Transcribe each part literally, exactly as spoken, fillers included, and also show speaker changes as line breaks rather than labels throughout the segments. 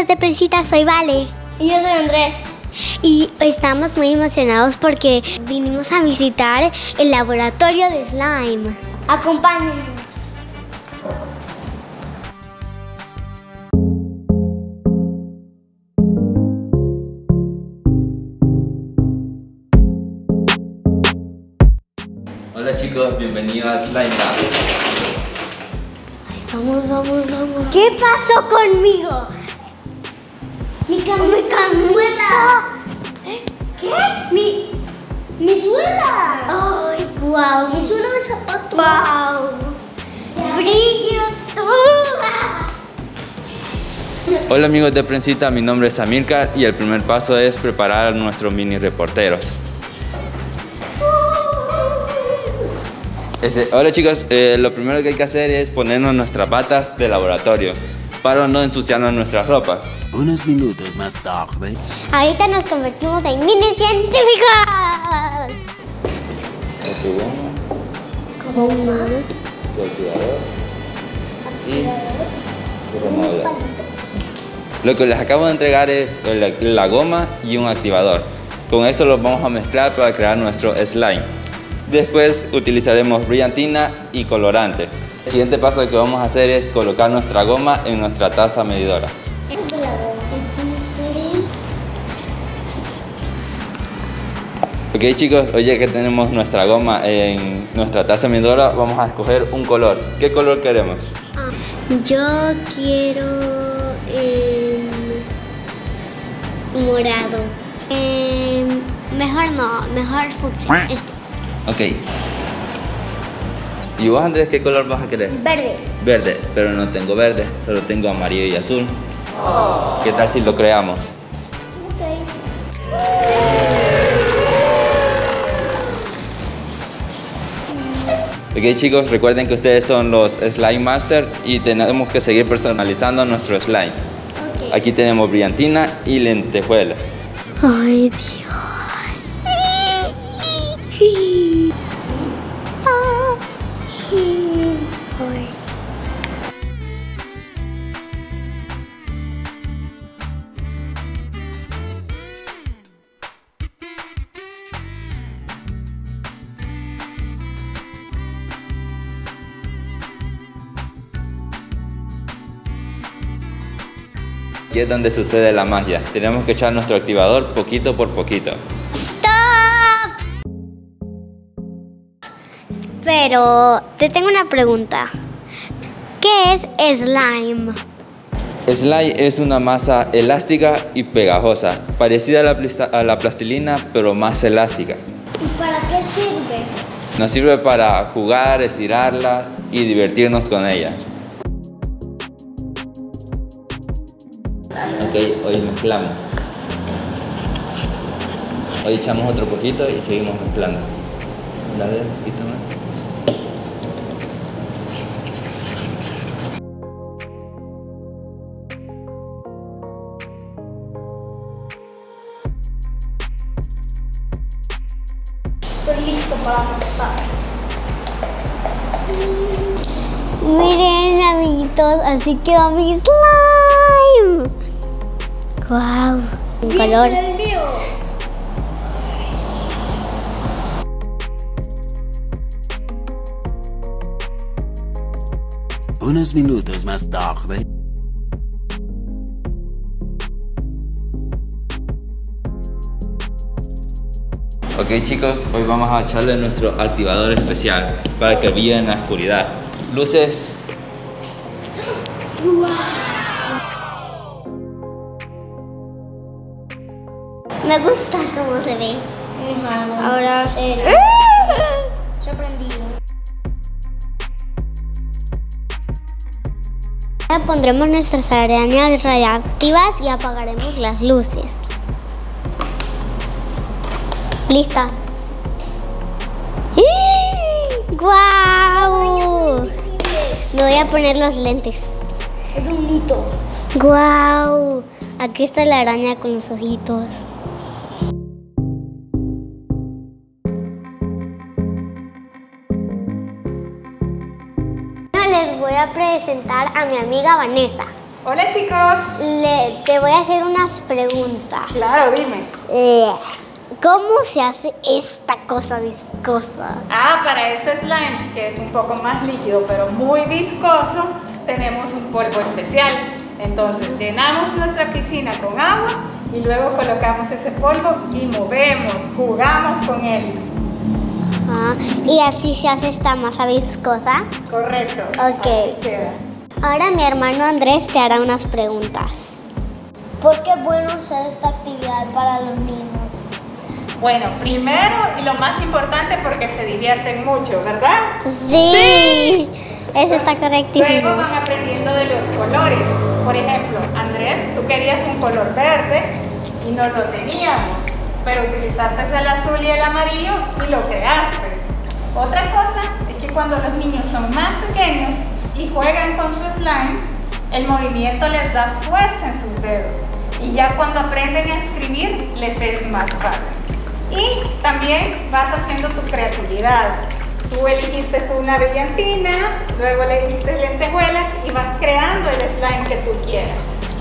amigos de Prensita, soy Vale.
Y yo soy Andrés.
Y estamos muy emocionados porque vinimos a visitar el laboratorio de slime.
Acompáñennos.
Hola chicos, bienvenidos a Slime Lab.
Vamos, vamos, vamos. ¿Qué pasó conmigo?
Mi cazuela.
¿Qué? Mi,
Mi suela.
ay, wow.
Mi suela de zapato.
Wow. Brillo toda.
Hola amigos de Prensita, mi nombre es Amilcar y el primer paso es preparar a nuestros mini reporteros. Este, ahora chicos, eh, lo primero que hay que hacer es ponernos nuestras batas de laboratorio para no ensuciarnos nuestras ropas.
Unos minutos más tarde.
Ahorita nos convertimos en mini científicos.
Su
¿Cómo?
activador y su removedor. Lo que les acabo de entregar es la, la goma y un activador. Con eso los vamos a mezclar para crear nuestro slime. Después utilizaremos brillantina y colorante. El siguiente paso que vamos a hacer es colocar nuestra goma en nuestra taza medidora. Ok chicos, hoy ya que tenemos nuestra goma en nuestra taza medidora, vamos a escoger un color. ¿Qué color queremos?
Yo quiero eh, morado. Eh, mejor no, mejor fucsia. Este.
Ok. ¿Y vos Andrés qué color vas a querer?
Verde.
Verde, pero no tengo verde, solo tengo amarillo y azul. ¿Qué tal si lo creamos? Ok chicos, recuerden que ustedes son los Slime Master y tenemos que seguir personalizando nuestro slime.
Okay.
Aquí tenemos brillantina y lentejuelas.
Ay, Dios. Ay.
Aquí es donde sucede la magia. Tenemos que echar nuestro activador poquito por poquito.
Pero te tengo una pregunta. ¿Qué es slime?
Slime es una masa elástica y pegajosa, parecida a la, plista- a la plastilina, pero más elástica.
¿Y para qué sirve?
Nos sirve para jugar, estirarla y divertirnos con ella. Ok, hoy mezclamos. Hoy echamos otro poquito y seguimos mezclando. Dale un poquito más.
Estoy listo para amasar.
Miren, amiguitos, así quedó mi slime. Wow, un color.
El mío.
Unos minutos más tarde.
Ok chicos, hoy vamos a echarle nuestro activador especial para que brille en la oscuridad. Luces.
Me gusta cómo se ve.
Ahora será. Sorprendido.
Ahora pondremos nuestras arañas radiactivas y apagaremos las luces. Lista. ¡Guau! Me voy a poner los lentes.
Es un mito.
¡Guau! Aquí está la araña con los ojitos. Les voy a presentar a mi amiga Vanessa.
Hola chicos.
Le, te voy a hacer unas preguntas.
Claro, dime.
Eh, ¿Cómo se hace esta cosa viscosa?
Ah, para este slime, que es un poco más líquido, pero muy viscoso, tenemos un polvo especial. Entonces, llenamos nuestra piscina con agua y luego colocamos ese polvo y movemos, jugamos con él.
Ah, y así se hace esta masa viscosa.
Correcto.
Ok.
Así queda.
Ahora mi hermano Andrés te hará unas preguntas.
¿Por qué es bueno hacer esta actividad para los niños?
Bueno, primero y lo más importante porque se divierten mucho, ¿verdad?
Sí, eso está correctísimo.
Luego van aprendiendo de los colores. Por ejemplo, Andrés, tú querías un color verde y no lo teníamos, pero utilizaste el azul y el amarillo y lo creaste. Otra cosa es que cuando los niños son más pequeños y juegan con su slime, el movimiento les da fuerza en sus dedos y ya cuando aprenden a escribir les es más fácil. Y también vas haciendo tu creatividad. Tú elegiste una brillantina, luego le dijiste lentejuelas y vas creando el slime que tú quieras.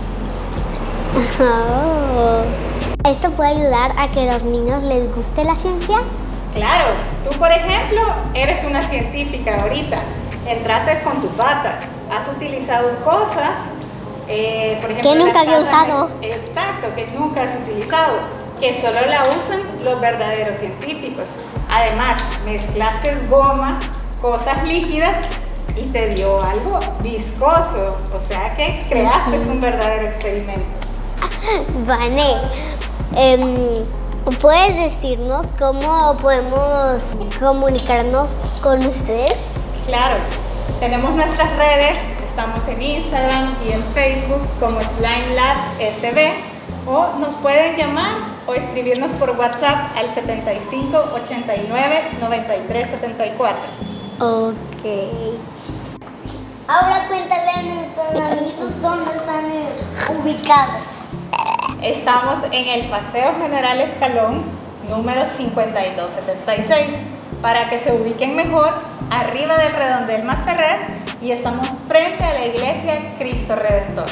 Oh. ¿Esto puede ayudar a que a los niños les guste la ciencia?
Claro, tú por ejemplo eres una científica ahorita, entraste con tus patas, has utilizado cosas, eh, por ejemplo,
que nunca había
las patas-
usado.
Exacto, que nunca has utilizado, que solo la usan los verdaderos científicos. Además, mezclaste goma, cosas líquidas y te dio algo viscoso, o sea que creaste un verdadero experimento.
Vane, em, ¿puedes decirnos cómo podemos comunicarnos con ustedes?
Claro, tenemos nuestras redes, estamos en Instagram y en Facebook como Slime Lab S B, o nos pueden llamar o escribirnos por WhatsApp al setenta y cinco, ochenta y nueve, noventa y tres, setenta y cuatro.
Ok.
Ahora cuéntale a nuestros amiguitos dónde están eh, ubicados.
Estamos en el Paseo General Escalón, número cincuenta y dos setenta y seis, para que se ubiquen mejor, arriba del redondel Masferrer, y estamos frente a la iglesia Cristo Redentor.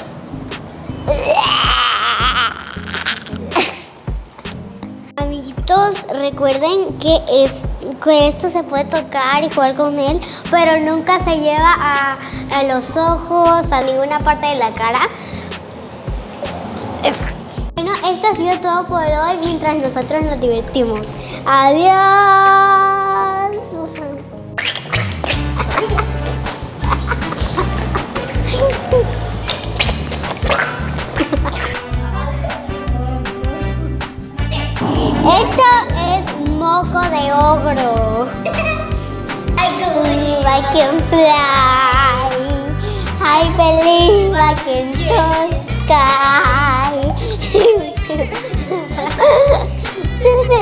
Amiguitos, recuerden que, es, que esto se puede tocar y jugar con él, pero nunca se lleva a, a los ojos, a ninguna parte de la cara. Bueno, esto ha sido todo por hoy mientras nosotros nos divertimos. Adiós. Esto es moco de ogro. I can fly. I believe I can touch sky.